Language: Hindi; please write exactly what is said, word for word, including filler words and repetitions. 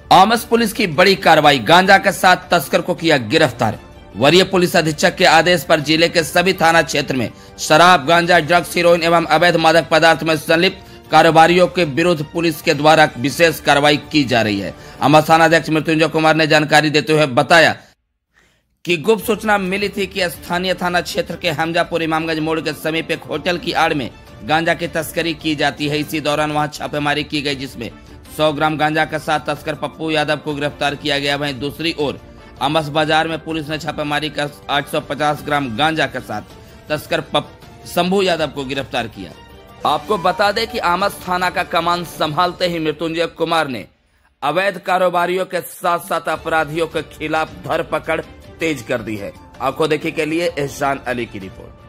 आमस पुलिस की बड़ी कार्रवाई, गांजा के साथ तस्कर को किया गिरफ्तार। वरीय पुलिस अधीक्षक के आदेश पर जिले के सभी थाना क्षेत्र में शराब, गांजा, ड्रग्स, हीरोइन एवं अवैध मादक पदार्थ में संलिप्त कारोबारियों के विरुद्ध पुलिस के द्वारा विशेष कार्रवाई की जा रही है। आमस थाना अध्यक्ष मृत्युंजय कुमार ने जानकारी देते हुए बताया कि गुप्त सूचना मिली थी कि स्थानीय थाना क्षेत्र के हमजापुर इमामगंज मोड़ के समीप एक होटल की आड़ में गांजा की तस्करी की जाती है। इसी दौरान वहां छापेमारी की गई, जिसमें सौ ग्राम गांजा के साथ तस्कर पप्पू यादव को गिरफ्तार किया गया। वहीं दूसरी ओर आमस बाजार में पुलिस ने छापेमारी कर आठ सौ पचास ग्राम गांजा के साथ तस्कर शंभू यादव को गिरफ्तार किया। आपको बता दें कि आमस थाना का कमान संभालते ही मृत्युंजय कुमार ने अवैध कारोबारियों के साथ साथ अपराधियों के खिलाफ धरपकड़ तेज कर दी है। आंखों देखी के लिए एहसान अली की रिपोर्ट।